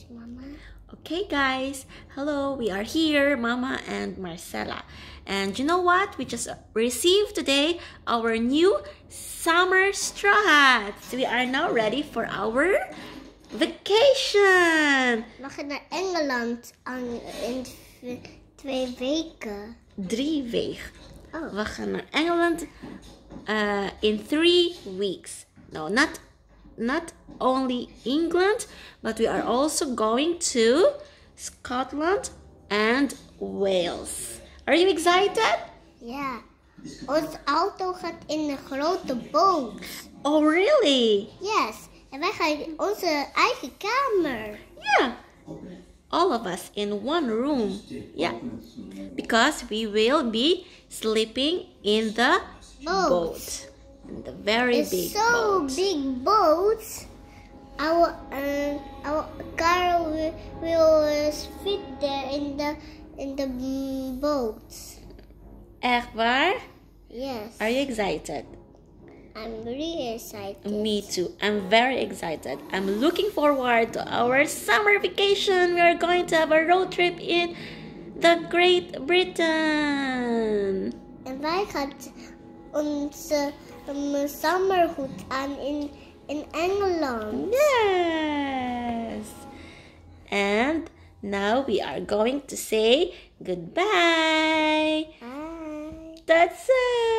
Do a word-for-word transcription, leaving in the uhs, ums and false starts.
Mama. Okay guys, hello, we are here, Mama and Marcella. And you know what? We just received today our new summer straw hats. We are now ready for our vacation. We gaan naar Engeland in twee weken. Drie weken. Oh. We gaan naar Engeland uh, in three weeks. No, not not only England, but we are also going to Scotland and Wales. Are you excited? Ja. Ons auto gaat in een grote boot. Oh, really? Yes. En wij gaan in onze eigen kamer. Yeah. All of us in one room. Yeah. Because we will be sleeping in the Boat. boat. In the very It's big so boat. big boat. Our uh, our car will, will fit there in the in the boat. Echt waar? Yes. Are you excited? I'm really excited. Me too. I'm very excited. I'm looking forward to our summer vacation. We are going to have a road trip in the Great Britain. En wij gaan onze um, zomerhoed aan in, in Engeland. Yes. And now we are going to say goodbye. Bye. That's it.